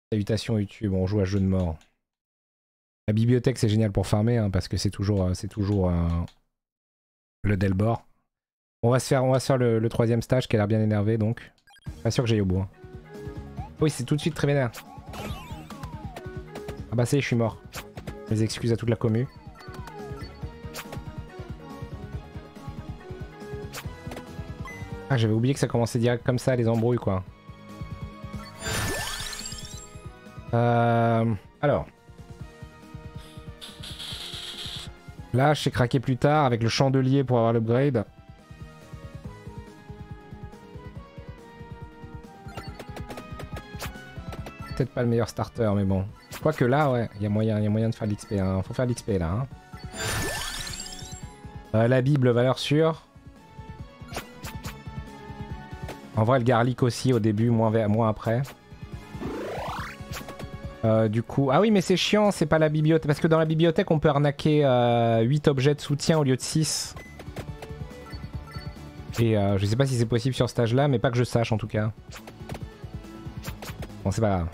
Salutations YouTube, on joue à jeu de mort. La bibliothèque c'est génial pour farmer hein, parce que c'est toujours le Delbor. On va se faire le troisième stage qui a l'air bien énervé donc. Pas sûr que j'aille au bout. Hein. Oui c'est tout de suite très vénère. Ah bah ça y est je suis mort. Mes excuses à toute la commu. Ah j'avais oublié que ça commençait direct comme ça les embrouilles quoi. Alors. Là, je sais craquer plus tard avec le chandelier pour avoir l'upgrade. Peut-être pas le meilleur starter, mais bon. Quoique là, ouais, il y a moyen de faire l'XP. Hein. Faut faire l'XP là. Hein. La Bible, valeur sûre. En vrai, le garlic aussi au début, moins après. Du coup... Ah oui, mais c'est chiant, c'est pas la bibliothèque. Parce que dans la bibliothèque, on peut arnaquer 8 objets de soutien au lieu de 6. Et je sais pas si c'est possible sur ce stage-là, mais pas que je sache en tout cas. Bon, c'est pas grave.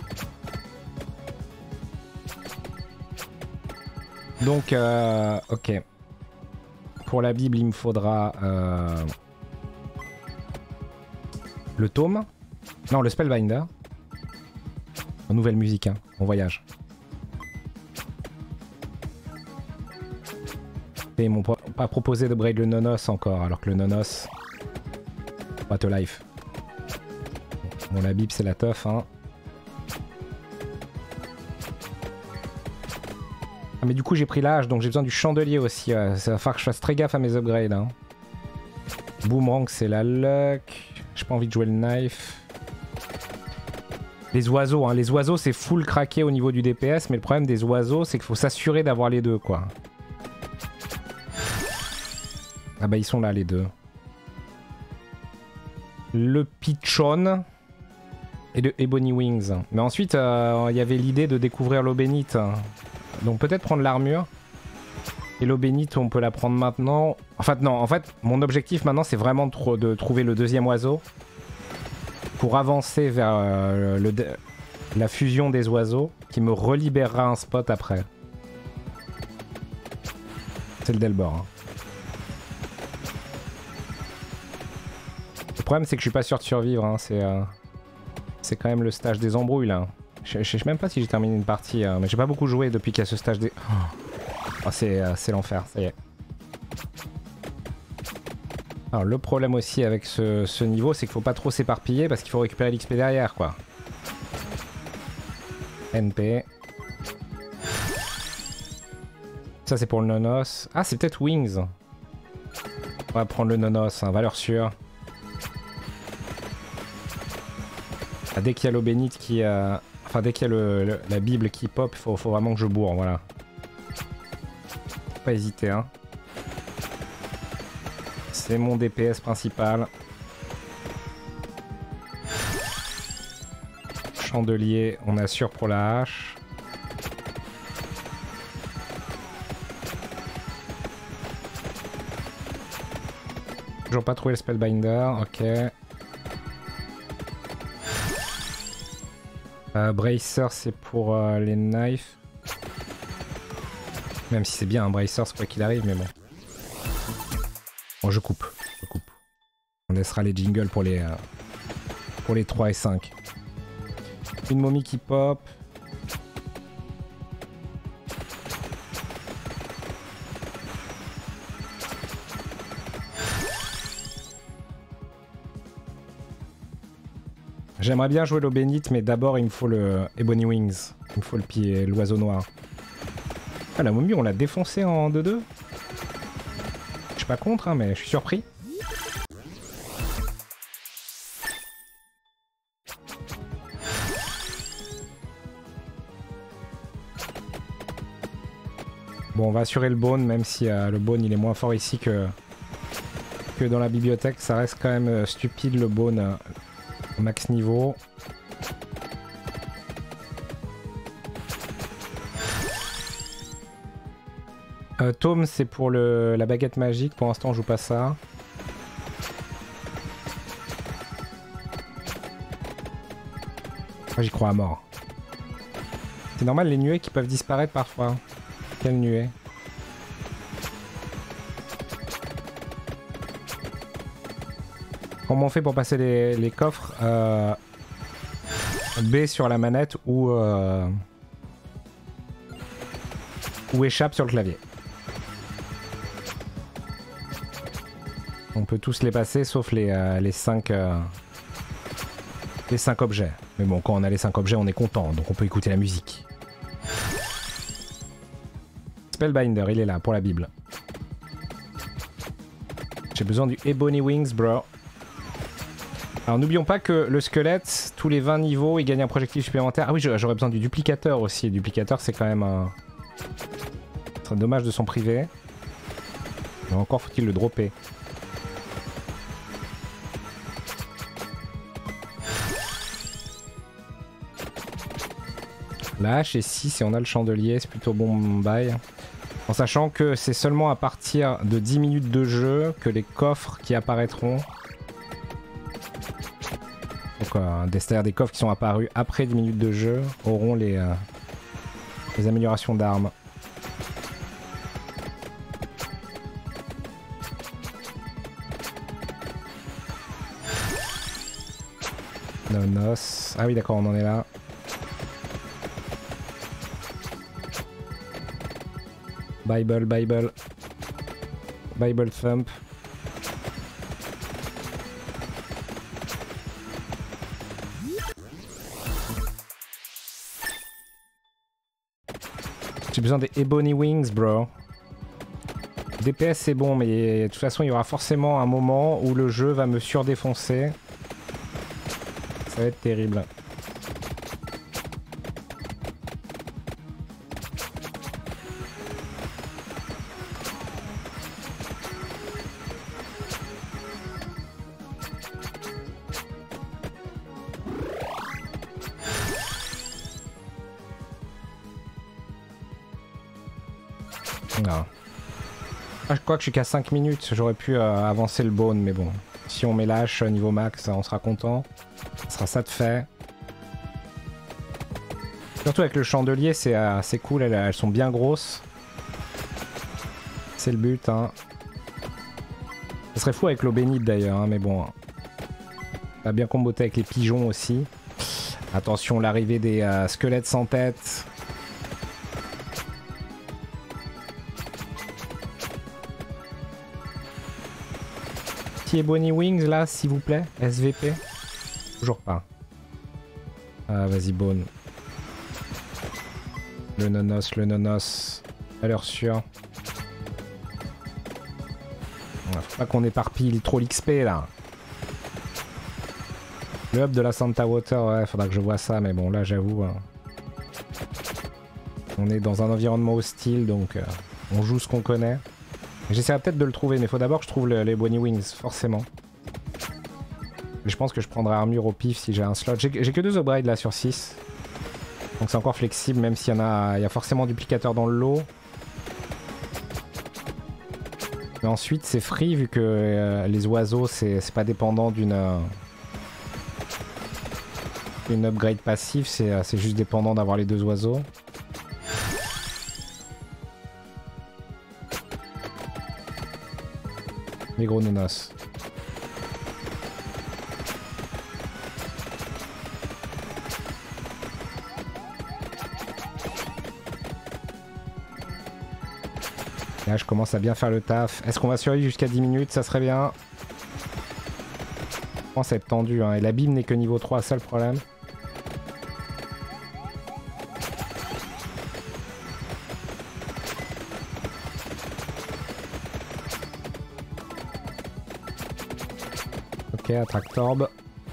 Donc, ok. Pour la Bible, il me faudra... le tome. Non, le Spellbinder. Nouvelle musique, hein. On voyage. Et ils m'ont pas proposé de braid le Nonos encore, alors que le Nonos... What a life. Bon, la Bible, c'est la teuf, hein. Ah, mais du coup, j'ai pris l'âge, donc j'ai besoin du chandelier aussi. Ça va falloir que je fasse très gaffe à mes upgrades, hein. Boomerang, c'est la luck. J'ai pas envie de jouer le knife. Les oiseaux, hein. Les oiseaux c'est full craqué au niveau du DPS, mais le problème des oiseaux c'est qu'il faut s'assurer d'avoir les deux quoi. Ah bah ils sont là les deux. Le Pichon et le Ebony Wings. Mais ensuite il y avait l'idée de découvrir l'eau bénite. Donc peut-être prendre l'armure. Et l'eau bénite on peut la prendre maintenant. Enfin non, en fait mon objectif maintenant c'est vraiment de trouver le deuxième oiseau. Pour avancer vers la fusion des oiseaux qui me relibérera un spot après. C'est le Delbor. Hein. Le problème c'est que je suis pas sûr de survivre. Hein. C'est quand même le stage des embrouilles là. Je sais même pas si j'ai terminé une partie. Mais j'ai pas beaucoup joué depuis qu'il y a ce stage des... Oh, c'est l'enfer, ça y est. Alors le problème aussi avec ce niveau, c'est qu'il faut pas trop s'éparpiller parce qu'il faut récupérer l'XP derrière, quoi. NP. Ça c'est pour le Nonos. Ah c'est peut-être Wings. On va prendre le Nonos, hein, valeur sûre. Ah, dès qu'il y a l'eau bénite qui... Enfin dès qu'il y a la Bible qui pop, faut vraiment que je bourre, voilà. Faut pas hésiter, hein. C'est mon DPS principal. Chandelier, on assure pour la hache. Toujours pas trouvé le Spellbinder, ok. Bracer, c'est pour les knives. Même si c'est bien un Bracer, c'est quoi qu'il arrive, mais bon. Bon, je coupe. On laissera les jingles pour les 3 et 5. Une momie qui pop. J'aimerais bien jouer l'eau bénite, mais d'abord il me faut le Ebony Wings. Il me faut le pied, l'oiseau noir. Ah, la momie, on l'a défoncé en 2-2. Je suis pas contre, hein, mais je suis surpris. Bon, on va assurer le bone, même si le bone il est moins fort ici que dans la bibliothèque. Ça reste quand même stupide le bone au max niveau. Tome, c'est pour la baguette magique. Pour l'instant, on joue pas ça. Moi, j'y crois à mort. C'est normal les nuées qui peuvent disparaître parfois. Quelle nuée? Comment on fait pour passer les coffres? B sur la manette ou échappe sur le clavier. On peut tous les passer sauf les 5 objets. Mais bon, quand on a les 5 objets, on est content, donc on peut écouter la musique. Spellbinder, il est là pour la Bible. J'ai besoin du Ebony Wings, bro. Alors n'oublions pas que le squelette, tous les 20 niveaux, il gagne un projectile supplémentaire. Ah oui, j'aurais besoin du duplicateur aussi. Le duplicateur, c'est quand même un... Ce serait dommage de s'en priver. Mais encore faut-il le dropper. La hache est 6 et on a le chandelier, c'est plutôt bon bail. En sachant que c'est seulement à partir de 10 minutes de jeu que les coffres qui apparaîtront. Donc c'est-à-dire des coffres qui sont apparus après 10 minutes de jeu auront les améliorations d'armes. Nonos. Ah oui d'accord, on en est là. Bible Thump. J'ai besoin des Ebony Wings, bro. DPS c'est bon, mais de toute façon il y aura forcément un moment où le jeu va me surdéfoncer. Ça va être terrible. Non. Ah, je crois que je suis qu'à 5 minutes, j'aurais pu avancer le bone, mais bon. Si on met la hache niveau max, on sera content. Ça sera ça de fait. Surtout avec le chandelier, c'est assez cool, elles sont bien grosses. C'est le but, hein. Ça serait fou avec l'eau bénite d'ailleurs, hein, mais bon. Ça va bien comboter avec les pigeons aussi. Attention, l'arrivée des squelettes sans tête. Ebony Wings là, s'il vous plaît. SVP. Toujours pas. Ah, vas-y, Bone. Le nonos. À l'heure sûre. Faut pas qu'on éparpille trop l'XP là. Le hub de la Santa Water, ouais, faudra que je vois ça, mais bon, là j'avoue. On est dans un environnement hostile, donc on joue ce qu'on connaît. J'essaierai peut-être de le trouver, mais faut d'abord que je trouve les Ebony Wings, forcément. Mais je pense que je prendrai armure au pif si j'ai un slot. J'ai que 2 upgrades là sur 6. Donc c'est encore flexible, même s'il y a forcément duplicateur dans le lot. Mais ensuite c'est free vu que les oiseaux c'est pas dépendant d'une upgrade passive, c'est juste dépendant d'avoir les 2 oiseaux. Les gros nonos. Là je commence à bien faire le taf. Est-ce qu'on va survivre jusqu'à 10 minutes? Ça serait bien. Je pense être tendu, hein. Et la bim n'est que niveau 3, ça le problème. Ok, Attractorb.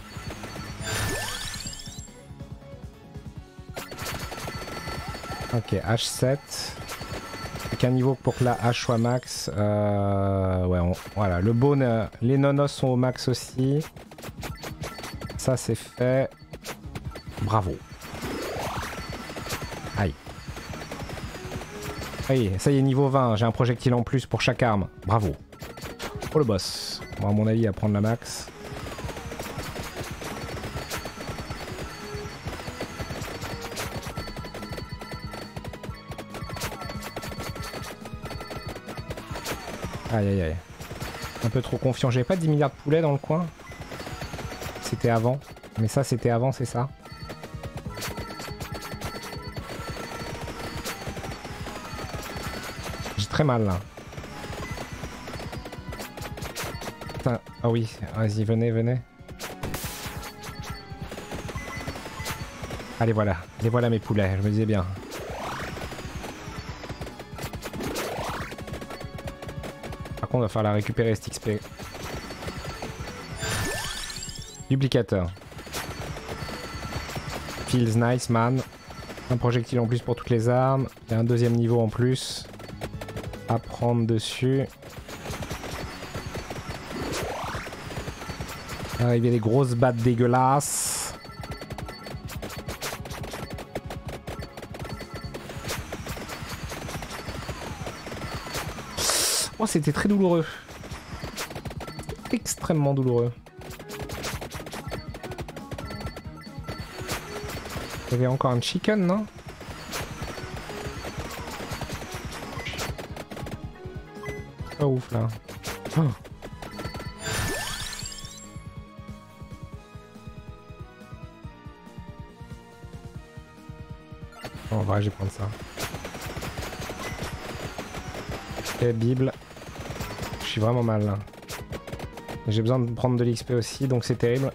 Ok, H7. Qu'un niveau pour que la hache soit max. Ouais, voilà. Le bone, les nonos sont au max aussi. Ça, c'est fait. Bravo. Aïe. Aïe, ça y est, niveau 20. J'ai un projectile en plus pour chaque arme. Bravo. Pour le boss. Bon, à mon avis, à prendre la max. Aïe aïe aïe. Un peu trop confiant. J'avais pas 10 milliards de poulets dans le coin. C'était avant. Mais ça c'était avant, c'est ça. J'ai très mal là. Putain. Ah oui, vas-y, venez, venez. Allez voilà. Les voilà mes poulets, je me disais bien. On va faire la récupérer cette XP. Duplicateur. Feels nice man. Un projectile en plus pour toutes les armes. Et un deuxième niveau en plus. À prendre dessus. Arriver des grosses battes dégueulasses. Oh, c'était très douloureux. Extrêmement douloureux. Il y avait encore un chicken, non? Pas ouf là. Oh. En vrai, je vais prendre ça. Ok, Bible. Je suis vraiment mal là. J'ai besoin de prendre de l'XP aussi, donc c'est terrible.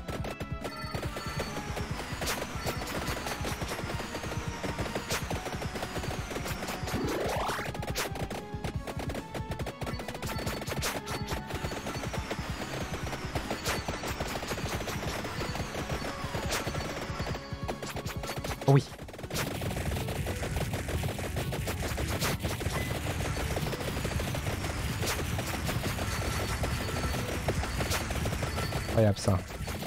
Oui. Incroyable ça.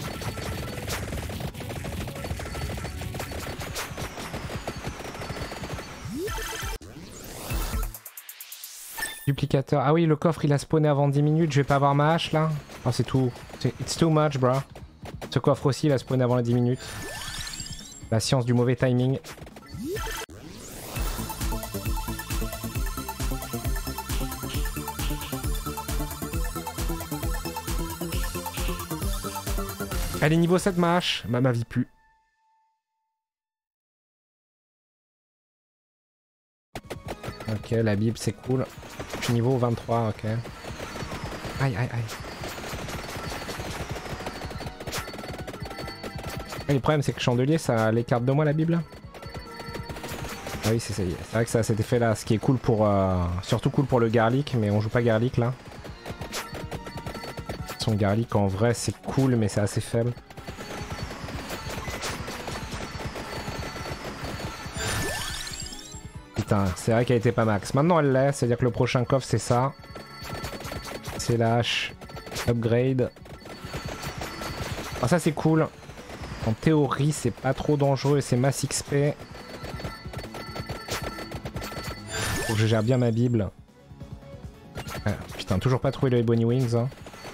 Duplicateur. Ah oui, le coffre il a spawné avant 10 minutes, je vais pas avoir ma hache là. Oh c'est tout. It's too much bro. Ce coffre aussi il a spawné avant les 10 minutes. La science du mauvais timing. Allez, niveau 7 ma hache. Bah, ma vie pue. Ok, la Bible c'est cool. Je suis niveau 23, ok. Aïe, aïe, aïe. Et le problème c'est que le chandelier ça l'écarte de moi la Bible. Ah oui, c'est vrai que ça a cet effet là. Ce qui est cool pour... surtout cool pour le garlic, mais on joue pas garlic là. Son garlic en vrai c'est cool mais c'est assez faible. Putain, c'est vrai qu'elle était pas max. Maintenant elle l'est, c'est-à-dire que le prochain coffre c'est ça. C'est la hache upgrade. Ah ça c'est cool. En théorie c'est pas trop dangereux et c'est mass XP. Faut que je gère bien ma Bible. Ah, putain, toujours pas trouvé le Ebony Wings. Hein.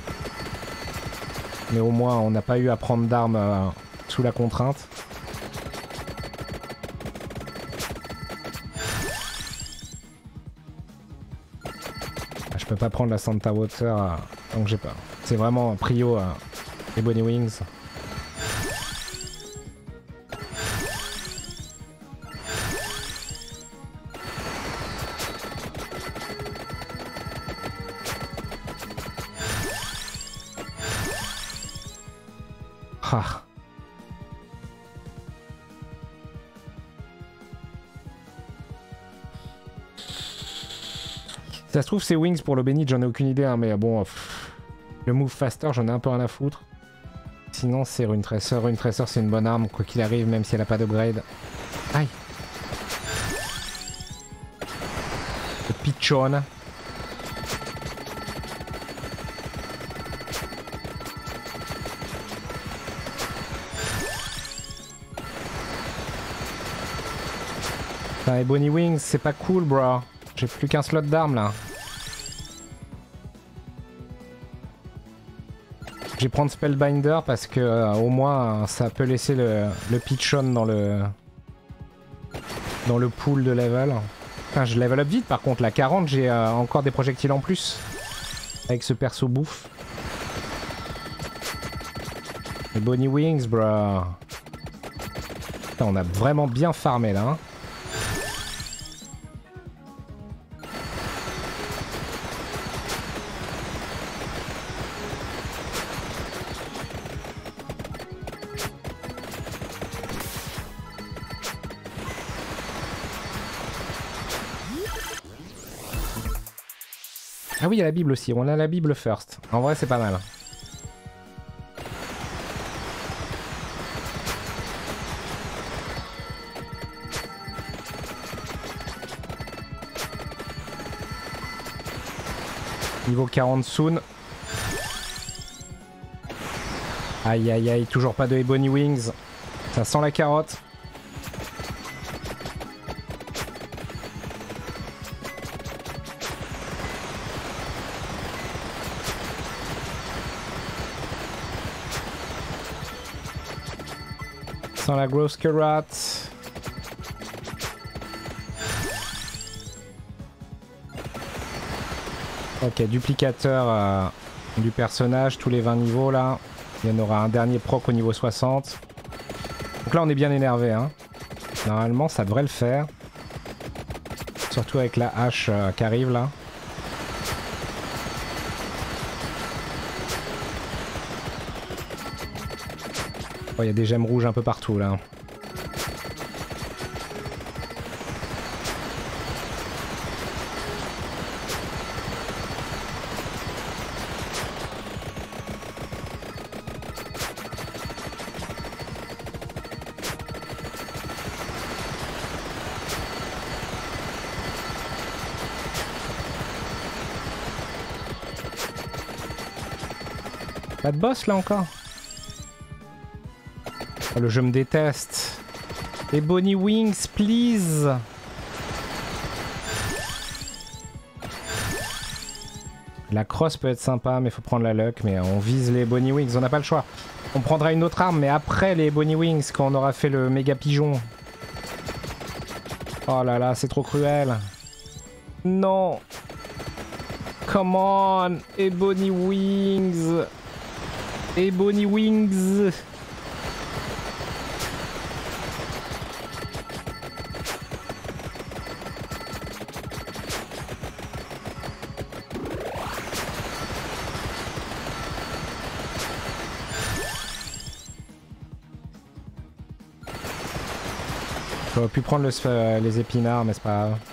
Mais au moins on n'a pas eu à prendre d'armes sous la contrainte. Ah, je peux pas prendre la Santa Water tant que j'ai pas. C'est vraiment prio Ebony Wings. Ah. Ça se trouve c'est Wings pour le Bénit, j'en ai aucune idée hein, mais bon le move faster j'en ai un peu rien à foutre. Sinon c'est Rune Tracer, Rune Tracer c'est une bonne arme quoi qu'il arrive même si elle a pas d'upgrade. Aïe. Le pitchon. Et Bonnie Wings, c'est pas cool, bro. J'ai plus qu'un slot d'armes là. Je vais prendre Spellbinder parce que au moins ça peut laisser le pitchon dans le pool de level. Putain, je level up vite par contre. La 40, j'ai encore des projectiles en plus. Avec ce perso bouffe. Les Bonnie Wings, bro. Putain, on a vraiment bien farmé là. Hein. Ah oui, il y a la Bible aussi. On a la Bible first. En vrai, c'est pas mal. Niveau 40 soon. Aïe aïe aïe, toujours pas de Ebony Wings. Ça sent la carotte. Sans la grosse carotte. Ok, duplicateur du personnage, tous les 20 niveaux là. Il y en aura un dernier proc au niveau 60. Donc là on est bien énervé. Hein. Normalement ça devrait le faire. Surtout avec la hache qui arrive là. Oh, il y a des gemmes rouges un peu partout là. Pas de boss là encore? Oh, le jeu me déteste. Et Bonnie Wings, please. La crosse peut être sympa, mais faut prendre la luck. Mais on vise les Bonnie Wings, on n'a pas le choix. On prendra une autre arme, mais après les Bonnie Wings, quand on aura fait le méga pigeon. Oh là là, c'est trop cruel. Non. Come on. Et Bonnie Wings. Et Bonnie Wings. J'aurais pu prendre les épinards, mais c'est pas grave.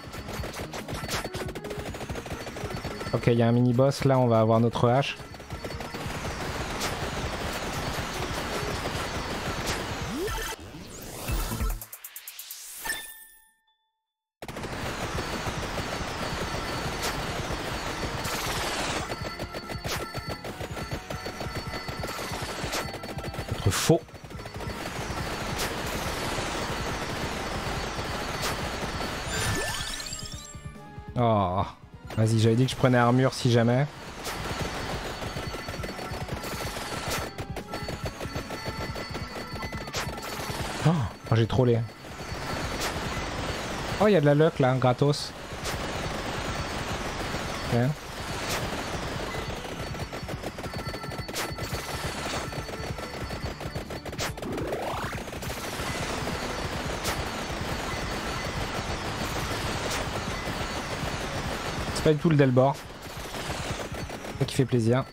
Ok, il y a un mini-boss, là on va avoir notre hache. Notre faux. Oh, vas-y, j'avais dit que je prenais armure si jamais. Oh, j'ai trollé. Oh, il y a de la luck là, gratos. Ok. C'est pas du tout le Delbor. Ça qui fait plaisir.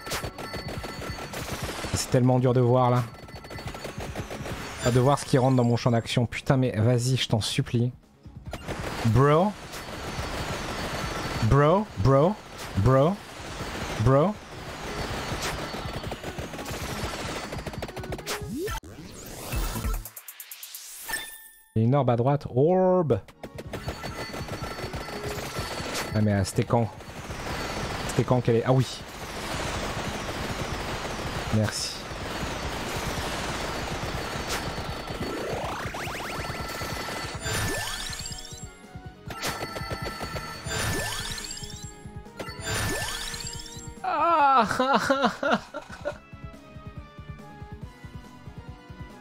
C'est tellement dur de voir là. De voir ce qui rentre dans mon champ d'action. Putain mais vas-y, je t'en supplie. Bro. Bro. Bro. Bro. Bro. Il y a une orbe à droite. Orbe. Ah mais c'était quand? C'était quand qu'elle est... Ah oui. Merci. Ah.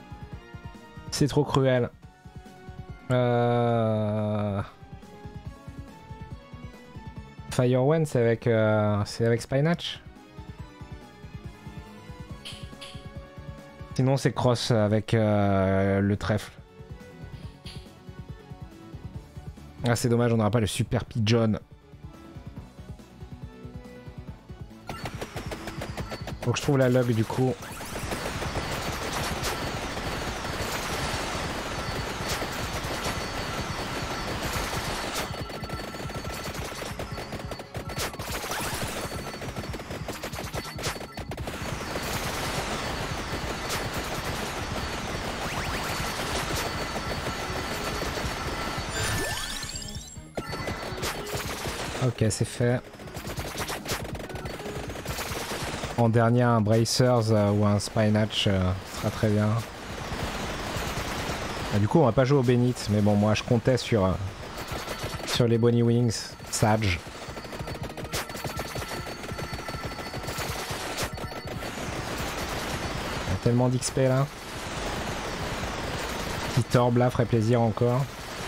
C'est trop cruel. Firewind, c'est avec Spinach. Sinon, c'est Cross avec le trèfle. Ah, c'est dommage, on n'aura pas le Super Pigeon. Faut que je trouve la log du coup. Ok, c'est fait. En dernier, un Bracers ou un Spinach sera très bien. Ah, du coup, on va pas jouer au Bénite, mais bon, moi je comptais sur les Bonnie Wings, Sage. Il y a tellement d'XP là. Petit orbe là ferait plaisir encore.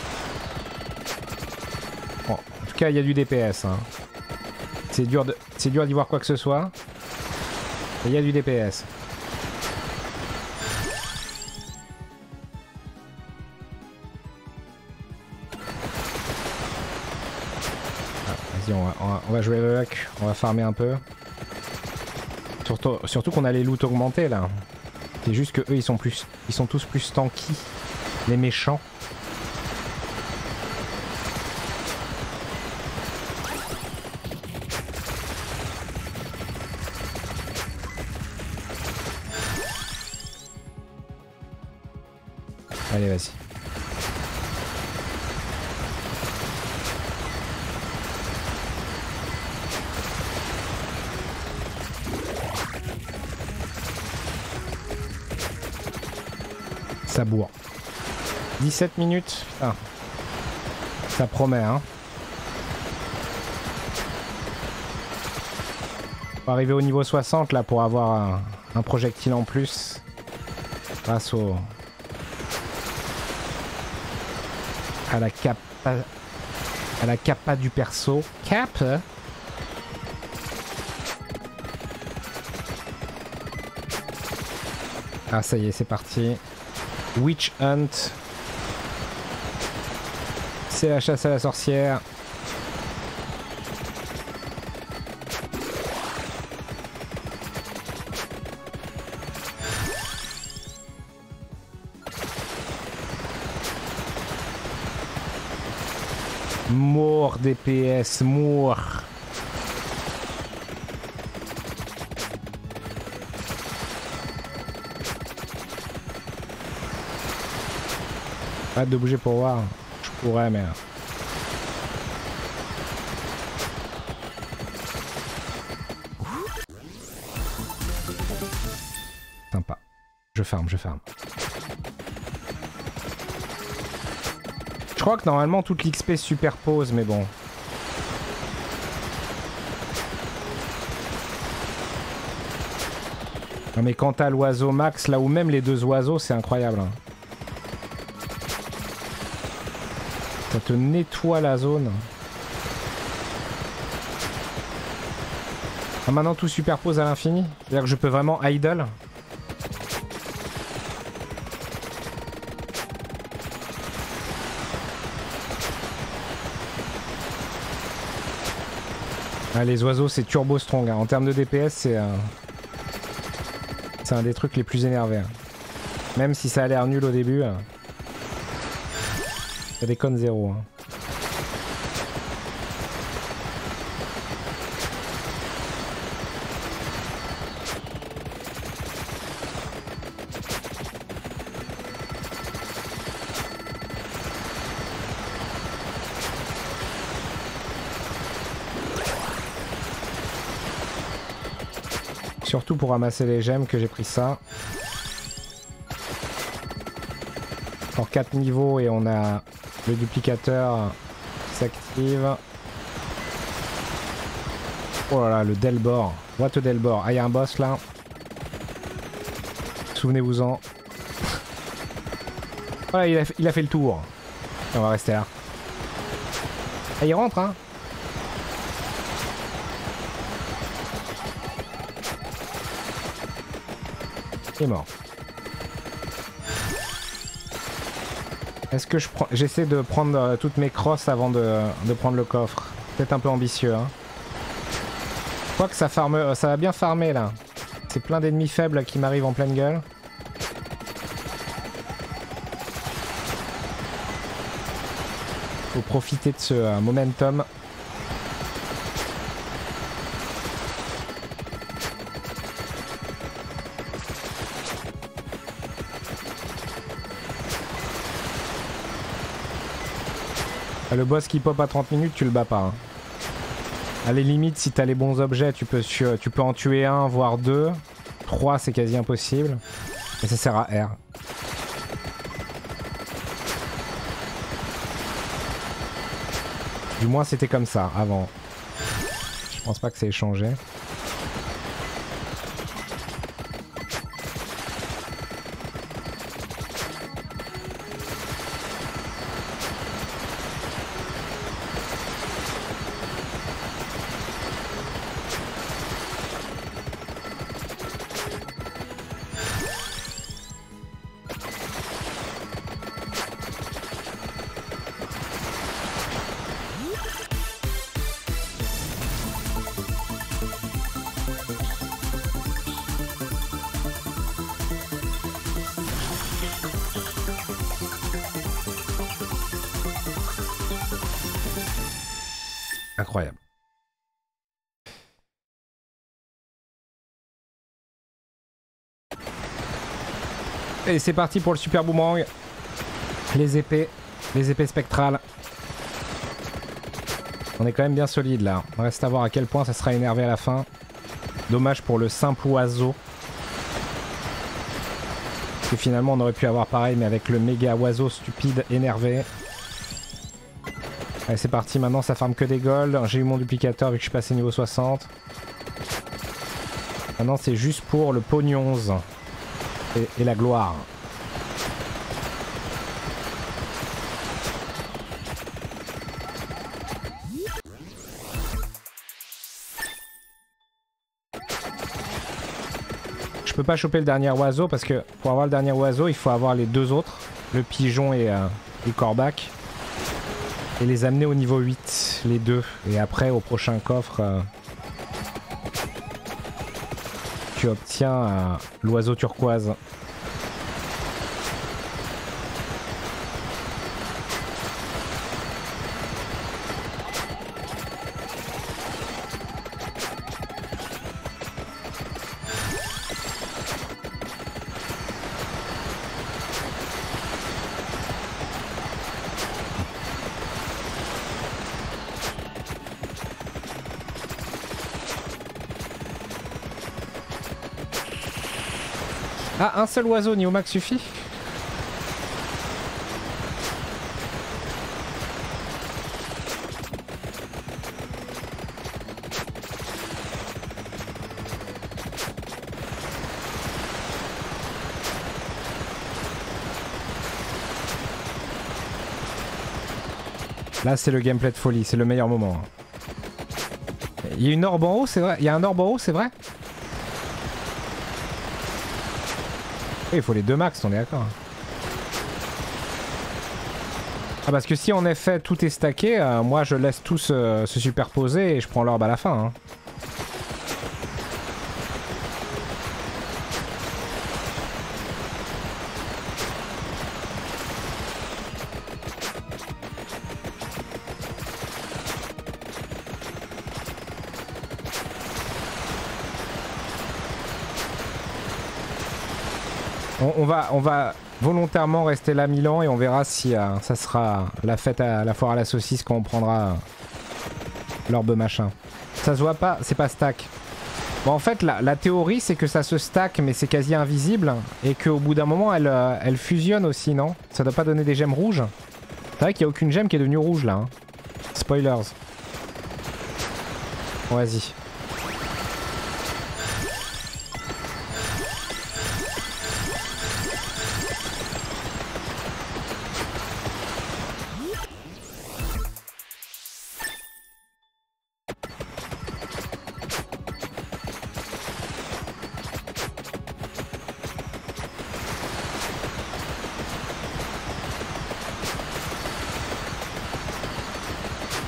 Bon, en tout cas, il y a du DPS. Hein. C'est dur d'y voir quoi que ce soit. Il y a du DPS. Ah, vas-y, on va jouer le luck. On va farmer un peu. Surtout qu'on a les loots augmentés là. C'est juste que eux ils sont tous plus tanky. Les méchants. Allez, vas-y. Ça bourre. 17 minutes, putain. Ça promet, hein. On va arriver au niveau 60 là pour avoir un projectile en plus. Grâce au... à la capa du perso. Cap. Ah ça y est, c'est parti. Witch Hunt. C'est la chasse à la sorcière. Mort DPS, mort. Hâte de bouger pour voir. Je pourrais, mais... Sympa. Je farm. Je crois que normalement toute l'XP se superpose, mais bon. Non mais quand t'as l'oiseau max, là où même les deux oiseaux, c'est incroyable. Hein. Ça te nettoie la zone. Ah, maintenant tout superpose à l'infini. C'est-à-dire que je peux vraiment idle. Ah, les oiseaux c'est turbo strong. Hein. En termes de DPS c'est un des trucs les plus énervés. Hein. Même si ça a l'air nul au début. Ça déconne zéro. Hein. Surtout pour ramasser les gemmes que j'ai pris ça. Encore 4 niveaux et on a le duplicateur qui s'active. Oh là là, le Delbor. What a Delbor. Ah, il y a un boss là. Souvenez-vous-en. Voilà, il a fait le tour. On va rester là. Ah, il rentre, hein. est mort. Est-ce que j'essaie de prendre toutes mes crosses avant de prendre le coffre? Peut-être un peu ambitieux, hein. Je crois que ça farme, ça va bien farmer là. C'est plein d'ennemis faibles qui m'arrivent en pleine gueule. Faut profiter de ce momentum. Le boss qui pop à 30 minutes, tu le bats pas. Hein. À la limite, si t'as les bons objets, tu peux en tuer un, voire deux. 3, c'est quasi impossible. Et ça sert à R. Du moins, c'était comme ça avant. Je pense pas que ça ait changé. Incroyable. Et c'est parti pour le super boomerang. Les épées spectrales. On est quand même bien solide là. On reste à voir à quel point ça sera énervé à la fin. Dommage pour le simple oiseau. Parce que finalement on aurait pu avoir pareil mais avec le méga oiseau stupide énervé. Allez c'est parti, maintenant ça farme que des golds. J'ai eu mon duplicateur vu que je suis passé niveau 60. Maintenant c'est juste pour le pognon et la gloire. Je peux pas choper le dernier oiseau parce que pour avoir le dernier oiseau il faut avoir les deux autres, le pigeon et Corbac. Et les amener au niveau 8, les deux. Et après, au prochain coffre, tu obtiens l'oiseau turquoise. Ah, un seul oiseau, niveau max suffit. Là, c'est le gameplay de folie, c'est le meilleur moment. Il y a une orbe en haut, c'est vrai? Il y a un orbe en haut, c'est vrai? Il faut les deux max, on est d'accord. Ah parce que si en effet tout est stacké, moi je laisse tout se superposer et je prends l'orbe à la fin. Hein. On va volontairement rester là 1000 ans et on verra si ça sera la fête à la foire à la saucisse quand on prendra l'orbe machin. Ça se voit pas, c'est pas stack. Bon en fait la théorie c'est que ça se stack mais c'est quasi invisible et qu'au bout d'un moment elle fusionne aussi, non? Ça doit pas donner des gemmes rouges? C'est vrai qu'il n'y a aucune gemme qui est devenue rouge là. Hein. Spoilers. Bon, vas-y.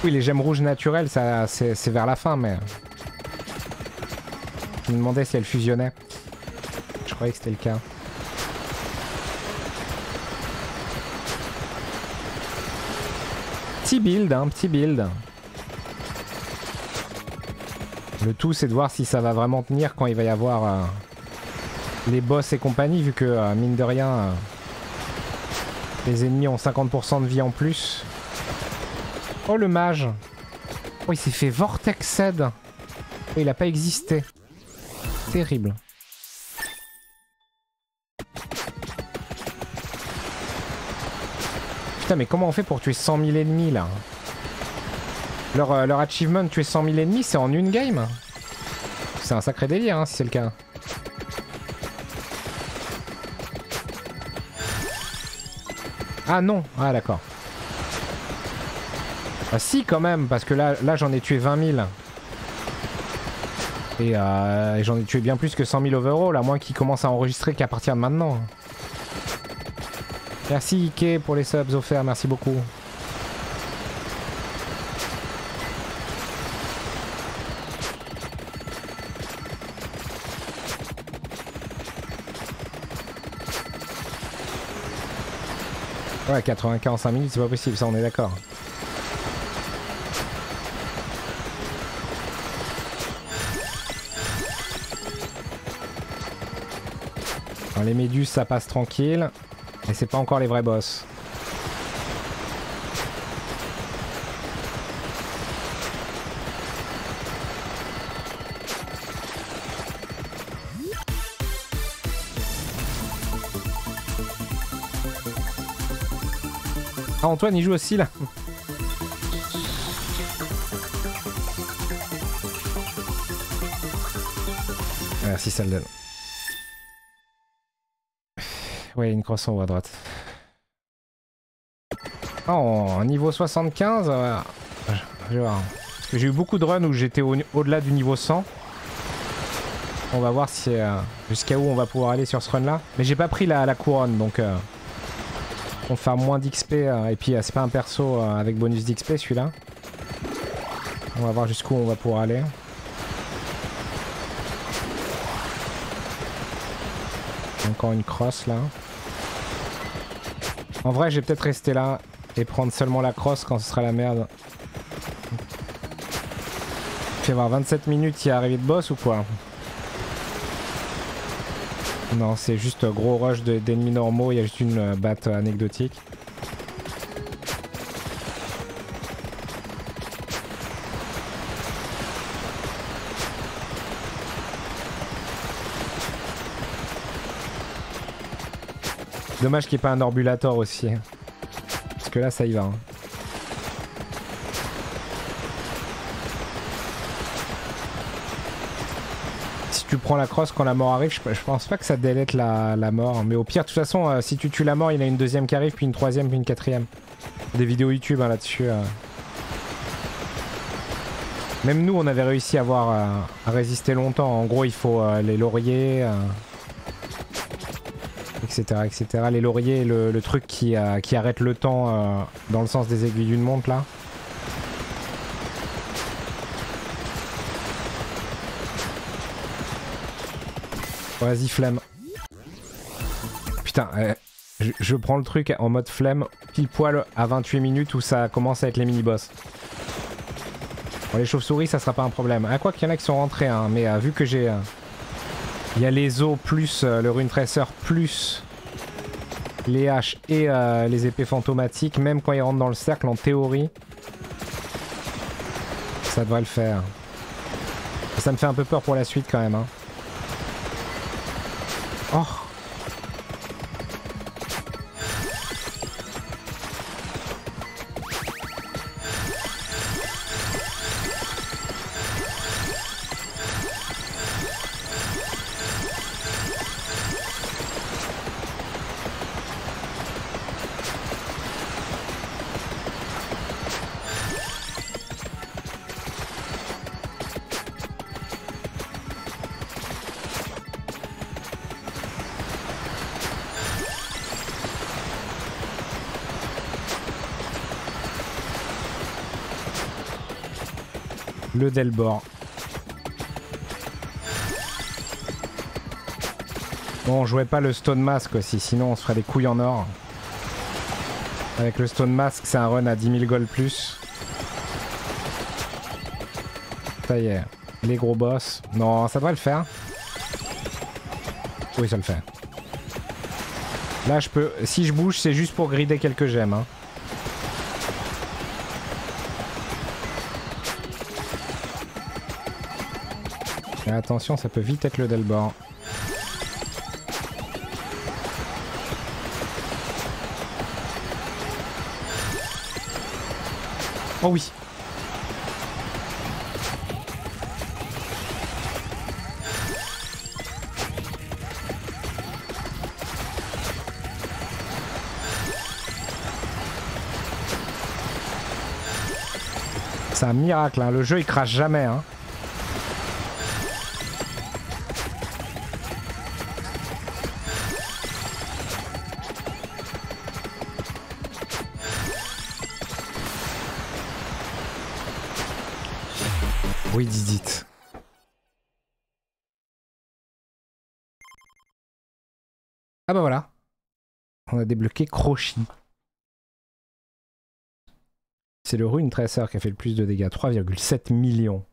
Oui, les gemmes rouges naturelles, ça, c'est vers la fin, mais... Je me demandais si elles fusionnaient. Je croyais que c'était le cas. Petit build, hein, petit build. Le tout, c'est de voir si ça va vraiment tenir quand il va y avoir les boss et compagnie, vu que, mine de rien, les ennemis ont 50% de vie en plus. Oh, le mage. Oh, il s'est fait Vortexed. Oh, il a pas existé. Terrible. Putain, mais comment on fait pour tuer 100 000 ennemis, là? Leur achievement, tuer 100 000 ennemis, c'est en une game? C'est un sacré délire, hein, si c'est le cas. Ah non. Ah, d'accord. Ah si, quand même, parce que là j'en ai tué 20 000. Et j'en ai tué bien plus que 100 000 overall, à moins qu'ils commencent à enregistrer qu'à partir de maintenant. Merci Ike pour les subs offerts, merci beaucoup. Ouais, 80K en 5 minutes, c'est pas possible, ça on est d'accord. Les méduses ça passe tranquille, mais c'est pas encore les vrais boss. Ah, Antoine il joue aussi là. Merci Saldel. Ouais, une crosse en haut à droite. Oh, niveau 75, je vais voir. Parce que j'ai eu beaucoup de runs où j'étais au-delà du niveau 100. On va voir si jusqu'à où on va pouvoir aller sur ce run là. Mais j'ai pas pris la couronne, donc on va faire moins d'XP. Et puis c'est pas un perso avec bonus d'XP celui-là. On va voir jusqu'où on va pouvoir aller. Encore une crosse là. En vrai, je vais peut-être rester là et prendre seulement la crosse quand ce sera la merde. Fais voir 27 minutes, il y a arrivé de boss ou quoi? Non, c'est juste gros rush d'ennemis normaux, il y a juste une batte anecdotique. Dommage qu'il n'y ait pas un Orbulator aussi. Parce que là, ça y va. Hein. Si tu prends la crosse quand la mort arrive, je pense pas que ça délète la mort. Mais au pire, de toute façon, si tu tues la mort, il y en a une deuxième qui arrive, puis une troisième, puis une quatrième. Des vidéos YouTube hein, là-dessus. Même nous, on avait réussi à résister longtemps. En gros, il faut les lauriers... etc, etc. Les lauriers, le truc qui arrête le temps dans le sens des aiguilles d'une montre là. Vas-y flemme. Putain, je prends le truc en mode flemme pile poil à 28 minutes où ça commence à être les mini-boss. Bon, les chauves-souris ça sera pas un problème. Ah quoi qu'il y en a qui sont rentrés hein, mais vu que j'ai... il y a les os plus le rune tracer plus les haches et les épées fantomatiques. Même quand ils rentrent dans le cercle, en théorie, ça devrait le faire. Ça me fait un peu peur pour la suite quand même. Hein. Oh! Le Delbor. Bon, on jouait pas le Stone Mask aussi, sinon on se ferait des couilles en or. Avec le Stone Mask, c'est un run à 10 000 gold plus. Ça y est, les gros boss. Non, ça devrait le faire. Oui, ça le fait. Là, je peux... Si je bouge, c'est juste pour grider quelques gemmes. Hein. Et attention, ça peut vite être le Delbor. Oh oui. C'est un miracle, hein. Le jeu il crache jamais. Hein. Oui, Didit. Ah bah voilà. On a débloqué Crochy. C'est le Rune Tracer qui a fait le plus de dégâts, 3,7 millions.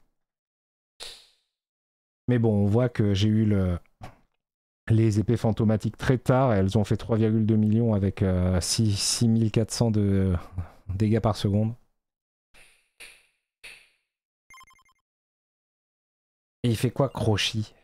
Mais bon, on voit que j'ai eu les épées fantomatiques très tard et elles ont fait 3,2 millions avec 6400 de dégâts par seconde. Et il fait quoi, Crochy?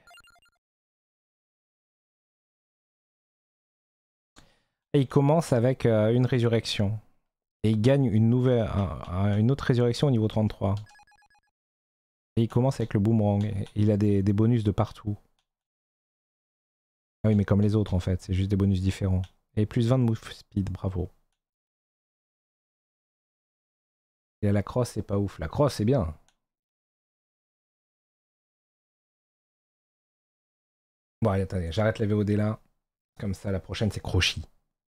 Et il commence avec une résurrection. Et il gagne une autre résurrection au niveau 33. Et il commence avec le boomerang. Et il a des bonus de partout. Ah oui, mais comme les autres en fait, c'est juste des bonus différents. Et plus 20 de move speed, bravo. Et la crosse, c'est pas ouf. La crosse, c'est bien. Bon, allez, attendez, j'arrête la VOD là. Comme ça, la prochaine, c'est Crochy.